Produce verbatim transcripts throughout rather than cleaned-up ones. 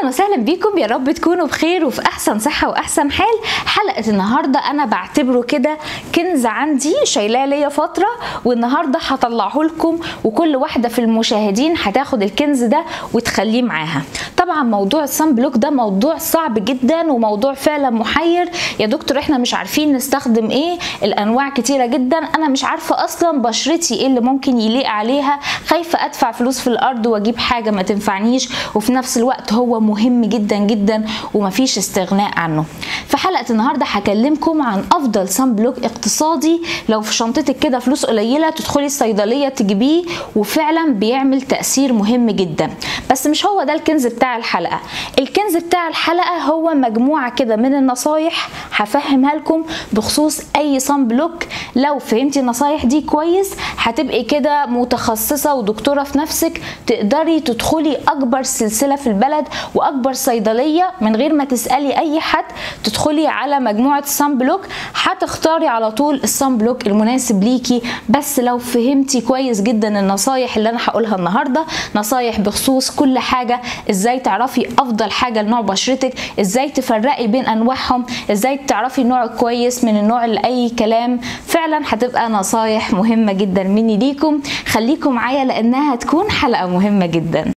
اهلا وسهلا بيكم، يا رب تكونوا بخير وفي احسن صحه واحسن حال. حلقه النهارده انا بعتبره كده كنز عندي شايلاه ليا فتره، والنهارده هطلعه لكم، وكل واحده في المشاهدين هتاخد الكنز ده وتخليه معاها. طبعا موضوع الصن بلوك ده موضوع صعب جدا وموضوع فعلا محير. يا دكتور احنا مش عارفين نستخدم ايه، الانواع كتيره جدا، انا مش عارفه اصلا بشرتي ايه اللي ممكن يليق عليها، خايفه ادفع فلوس في الارض واجيب حاجه ما تنفعنيش، وفي نفس الوقت هو مهم جدا جدا ومفيش استغناء عنه. في حلقه النهارده هكلمكم عن افضل صن بلوك اقتصادي لو في شنطتك كده فلوس قليله تدخلي الصيدليه تجيبيه، وفعلا بيعمل تاثير مهم جدا. بس مش هو ده الكنز بتاع الحلقه. الكنز بتاع الحلقه هو مجموعه كده من النصايح هفهمها لكم بخصوص اي صن بلوك. لو فهمتي النصايح دي كويس هتبقي كده متخصصه ودكتوره في نفسك، تقدري تدخلي اكبر سلسله في البلد واكبر صيدليه من غير ما تسالي اي حد، تدخلي على مجموعه الصن بلوك هتختاري على طول الصن بلوك المناسب ليكي. بس لو فهمتي كويس جدا النصايح اللي انا هقولها النهارده، نصايح بخصوص كل حاجه، ازاي تعرفي افضل حاجه لنوع بشرتك، ازاي تفرقي بين انواعهم، ازاي تعرفي النوع الكويس من النوع اللي اي كلام، فعلا هتبقى نصايح مهمه جدا مني ليكم. خليكم معايا لانها هتكون حلقه مهمه جدا.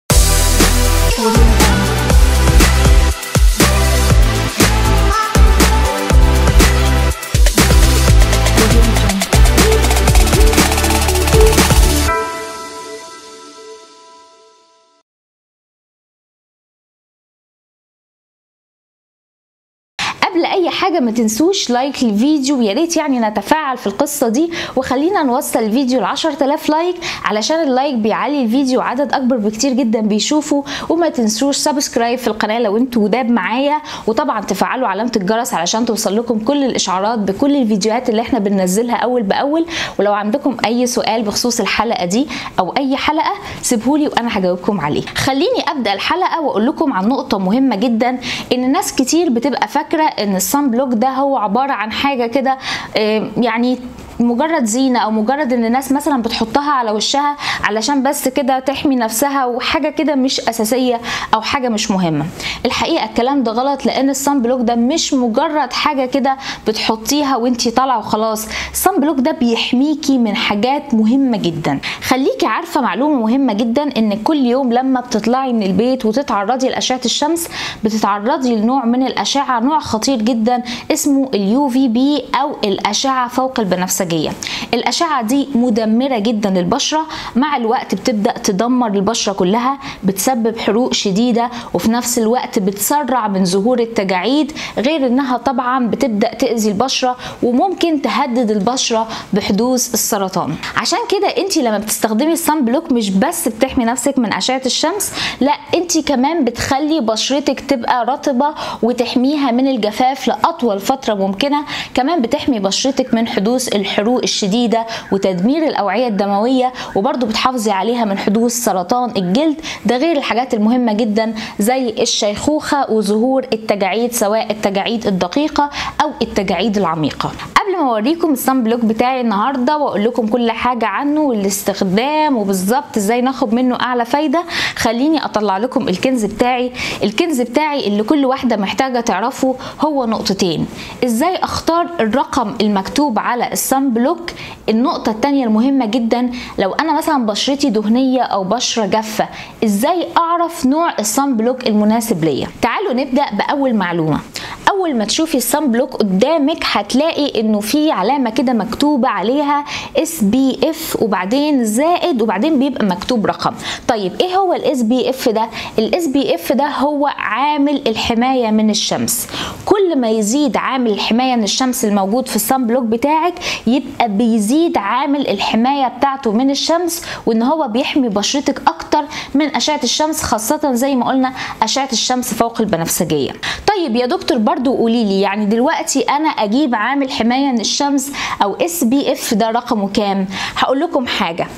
قبل اي حاجه ما تنسوش لايك للفيديو، ويا ريت يعني نتفاعل في القصه دي، وخلينا نوصل الفيديو ل عشرة آلاف لايك علشان اللايك بيعلي الفيديو وعدد اكبر بكتير جدا بيشوفوا. وما تنسوش سبسكرايب في القناه لو انتوا جداد معايا، وطبعا تفعلوا علامه الجرس علشان توصل لكم كل الاشعارات بكل الفيديوهات اللي احنا بننزلها اول باول. ولو عندكم اي سؤال بخصوص الحلقه دي او اي حلقه سيبهولي وانا هجاوبكم عليه. خليني ابدا الحلقه واقول لكم عن نقطه مهمه جدا، ان ناس كتير بتبقى فاكره ان الصن بلوك ده هو عباره عن حاجه كده يعني مجرد زينه، او مجرد ان الناس مثلا بتحطها على وشها علشان بس كده تحمي نفسها، وحاجه كده مش اساسيه او حاجه مش مهمه. الحقيقه الكلام ده غلط، لان الصن بلوك ده مش مجرد حاجه كده بتحطيها وانتي طالعه وخلاص. الصن بلوك ده بيحميكي من حاجات مهمه جدا. خليكي عارفه معلومه مهمه جدا، ان كل يوم لما بتطلعي من البيت وتتعرضي لاشعه الشمس بتتعرضي لنوع من الاشعه، نوع خطير جدا اسمه اليو في بي او الاشعه فوق البنفسجيه. الأشعة دي مدمرة جدا للبشرة، مع الوقت بتبدأ تدمر البشرة كلها، بتسبب حروق شديدة، وفي نفس الوقت بتسرع من ظهور التجاعيد، غير انها طبعا بتبدأ تأذي البشرة وممكن تهدد البشرة بحدوث السرطان. عشان كده انت لما بتستخدمي الصن بلوك مش بس بتحمي نفسك من أشعة الشمس، لا انت كمان بتخلي بشرتك تبقى رطبة وتحميها من الجفاف لأطول فترة ممكنة. كمان بتحمي بشرتك من حدوث الحروق الشديدة وتدمير الأوعية الدموية، وبرضو بتحافظي عليها من حدوث سرطان الجلد. ده غير الحاجات المهمة جدا زي الشيخوخة وظهور التجاعيد، سواء التجاعيد الدقيقة أو التجاعيد العميقة. قبل ما اوريكم الصن بلوك بتاعي النهارده واقول لكم كل حاجه عنه والاستخدام وبالظبط ازاي ناخد منه اعلى فايده، خليني اطلع لكم الكنز بتاعي. الكنز بتاعي اللي كل واحده محتاجه تعرفه هو نقطتين: ازاي اختار الرقم المكتوب على الصن بلوك. النقطه الثانيه المهمه جدا، لو انا مثلا بشرتي دهنيه او بشره جافه، ازاي اعرف نوع الصن بلوك المناسب ليا. تعالوا نبدا باول معلومه. اول ما تشوفي الصن بلوك قدامك هتلاقي انه في علامه كده مكتوبه عليها اس بي اف وبعدين زائد وبعدين بيبقى مكتوب رقم. طيب ايه هو الاس بي اف ده؟ الاس بي اف ده هو عامل الحمايه من الشمس. كل ما يزيد عامل الحمايه من الشمس الموجود في الصن بلوك بتاعك يبقى بيزيد عامل الحمايه بتاعته من الشمس، وان هو بيحمي بشرتك اكتر من اشعه الشمس، خاصه زي ما قلنا اشعه الشمس فوق البنفسجيه. طيب يا دكتور برضو قولي لي، يعني دلوقتي انا اجيب عامل حمايه من الشمس او اس بي اف ده رقمه كام؟ هقول لكم حاجه،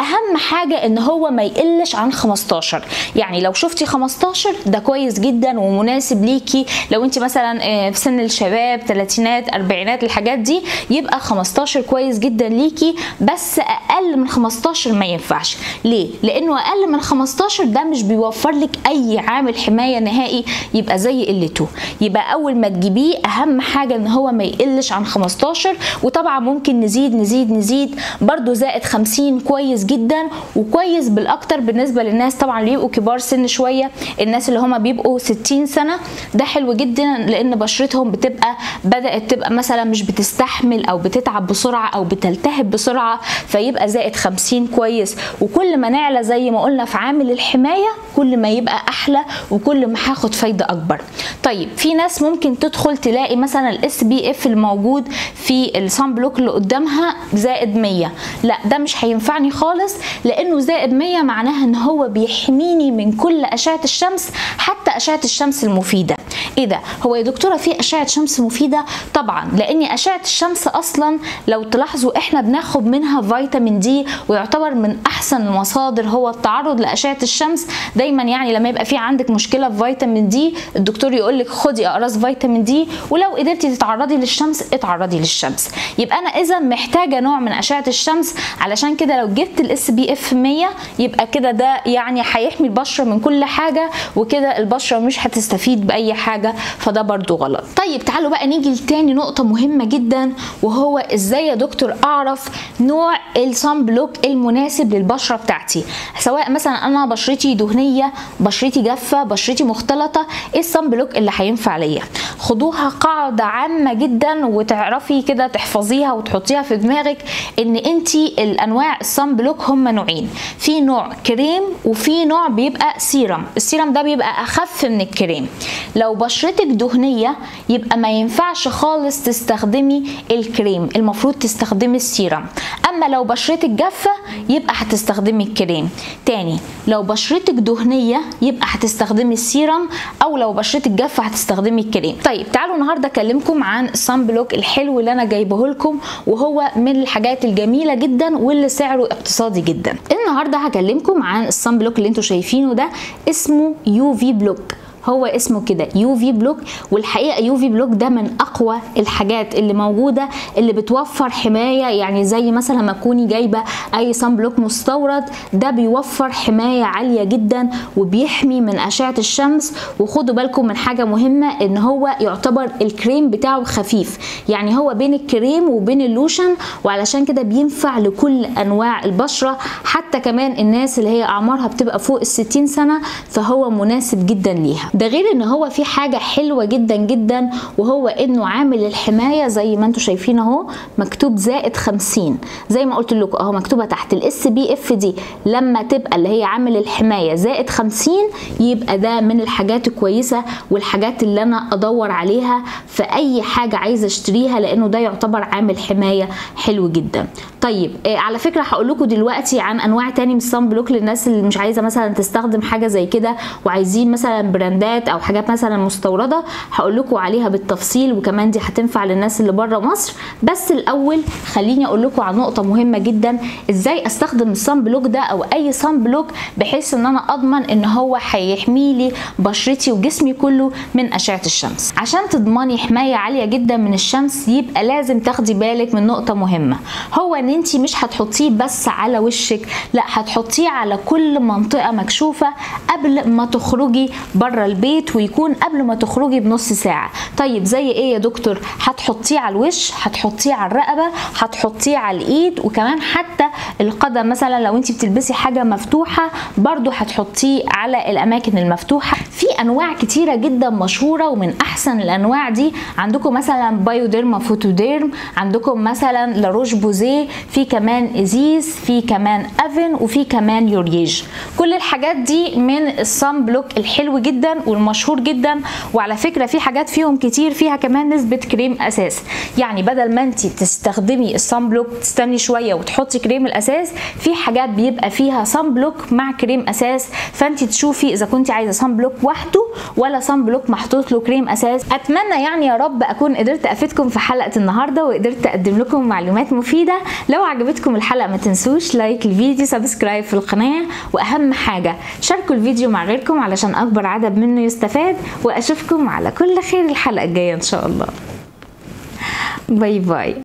اهم حاجه ان هو ما يقلش عن خمستاشر. يعني لو شفتي خمستاشر ده كويس جدا ومناسب ليكي. لو انت مثلا في سن الشباب تلاتينات اربعينات الحاجات دي يبقى خمستاشر كويس جدا ليكي، بس اقل من خمستاشر ما ينفعش. ليه؟ لانه اقل من خمستاشر ده مش بيوفر لك اي عامل حمايه نهائي، يبقى زي قلته. يبقى اول ما تجيبيه اهم حاجه ان هو ما يقلش عن خمستاشر. وطبعا ممكن نزيد نزيد نزيد برضو، زائد خمسين كويس جدا وكويس بالاكتر بالنسبه للناس طبعا اللي بيبقوا كبار سن شويه. الناس اللي هم بيبقوا ستين سنه ده حلو جدا، لان بشرتهم بتبقى بدات تبقى مثلا مش بتستحمل او بتتعب بسرعه او بتلتهب بسرعه، فيبقى زائد خمسين كويس. وكل ما نعلى زي ما قلنا في عامل الحمايه كل ما يبقى احلى وكل ما هاخد فايده اكبر. طيب في ناس ممكن تدخل تلاقي مثلا الاس بي اف الموجود في الصن بلوك اللي قدامها زائد مية، لا ده مش هينفعني خالص، لانه زائد مية معناها ان هو بيحميني من كل اشعه الشمس حتى اشعه الشمس المفيده. ايه ده؟ هو يا دكتوره في اشعه شمس مفيده؟ طبعا، لان اشعه الشمس اصلا لو تلاحظوا احنا بناخد منها فيتامين دي، ويعتبر من احسن المصادر هو التعرض لاشعه الشمس. دايما يعني لما يبقى في عندك مشكله في فيتامين دي الدكتور يقول لك خدي اقراص فيتامين دي، ولو قدرتي تتعرضي للشمس اتعرضي للشمس. يبقى انا اذا محتاجه نوع من اشعه الشمس. علشان كده لو جبت الاس بي اف مية يبقى كده ده يعني هيحمي البشره من كل حاجه، وكده البشره مش هتستفيد باي حاجه، فده برضو غلط. طيب تعالوا بقى نيجي لتاني نقطه مهمه جدا، وهو ازاي يا دكتور اعرف نوع الصن بلوك المناسب للبشره بتاعتي؟ سواء مثلا انا بشرتي دهنيه، بشرتي جافه، بشرتي مختلطه، ايه الصن بلوك اللي هينفع ليا؟ خدوها قاعده عامه جدا وتعرفي كده تحفظيها وتحطيها في دماغك، ان انتي الانواع الصن بلوك هم نوعين، في نوع كريم وفي نوع بيبقى سيرم. السيرم ده بيبقى اخف من الكريم. لو بشرتك دهنيه يبقى ما ينفعش خالص تستخدمي الكريم، المفروض تستخدمي السيرم. اما لو بشرتك جافه يبقى هتستخدمي الكريم. تاني، لو بشرتك دهنيه يبقى هتستخدمي السيرم، او لو بشرتك جافه هتستخدمي الكريم. طيب تعالوا النهارده اكلمكم عن الصن بلوك الحلو اللي انا جايبه لكم، وهو من الحاجات الجميله جدا واللي سعره اقتصادي جدا. النهارده هكلمكم عن الصن بلوك اللي انتوا شايفينه ده، اسمه يو في بلوك. هو اسمه كده يو في بلوك، والحقيقه يو في بلوك ده من اقوى الحاجات اللي موجوده اللي بتوفر حمايه. يعني زي مثلا ما تكوني جايبه اي صن بلوك مستورد، ده بيوفر حمايه عاليه جدا وبيحمي من اشعه الشمس. وخدوا بالكم من حاجه مهمه، ان هو يعتبر الكريم بتاعه خفيف، يعني هو بين الكريم وبين اللوشن، وعلشان كده بينفع لكل انواع البشره، حتى كمان الناس اللي هي اعمارها بتبقى فوق الستين سنه فهو مناسب جدا ليها. ده غير ان هو في حاجه حلوه جدا جدا، وهو انه عامل الحمايه زي ما انتم شايفين اهو مكتوب زائد خمسين، زي ما قلت لكم اهو مكتوبه تحت الاس بي اف دي. لما تبقى اللي هي عامل الحمايه زائد خمسين يبقى ده من الحاجات الكويسه والحاجات اللي انا ادور عليها في اي حاجه عايزه اشتريها، لانه ده يعتبر عامل حمايه حلو جدا. طيب آه على فكره هقول لكم دلوقتي عن انواع تاني من الصن بلوك للناس اللي مش عايزه مثلا تستخدم حاجه زي كده وعايزين مثلا براندات او حاجات مثلا مستورده، هقول لكم عليها بالتفصيل، وكمان دي هتنفع للناس اللي بره مصر. بس الاول خليني اقول لكم عن نقطه مهمه جدا، ازاي استخدم الصن بلوك ده او اي صن بلوك بحيث ان انا اضمن ان هو هيحمي لي بشرتي وجسمي كله من اشعه الشمس. عشان تضمني حمايه عاليه جدا من الشمس يبقى لازم تاخدي بالك من نقطه مهمه، هو ان انت مش هتحطيه بس على وشك، لا هتحطيه على كل منطقه مكشوفه قبل ما تخرجي بره البيت، ويكون قبل ما تخرجي بنص ساعه. طيب زي ايه يا دكتور؟ هتحطيه على الوش، هتحطيه على الرقبه، هتحطيه على الايد، وكمان حتى القدم مثلا لو انت بتلبسي حاجه مفتوحه برضو هتحطيه على الاماكن المفتوحه. في انواع كتيره جدا مشهوره، ومن احسن الانواع دي عندكم مثلا بايوديرما فوتوديرم، عندكم مثلا لاروش بوزيه، في كمان ازيز، في كمان افن، وفي كمان يوريج. كل الحاجات دي من الصن بلوك الحلو جدا جدا والمشهور جدا، وعلى فكره في حاجات فيهم كتير فيها كمان نسبه كريم اساس. يعني بدل ما انت تستخدمي الصن بلوك تستني شويه وتحطي كريم الاساس، في حاجات بيبقى فيها صن بلوك مع كريم اساس، فانت تشوفي اذا كنت عايزه صن بلوك وحده ولا صن بلوك محطوط له كريم اساس. اتمنى يعني يا رب اكون قدرت افيدكم في حلقه النهارده وقدرت اقدم لكم معلومات مفيده. لو عجبتكم الحلقه ما تنسوش لايك الفيديو، سبسكرايب في القناه، واهم حاجه شاركوا الفيديو مع غيركم علشان اكبر عدد منه يستفاد. واشوفكم على كل خير الحلقه الجايه ان شاء الله. باي باي.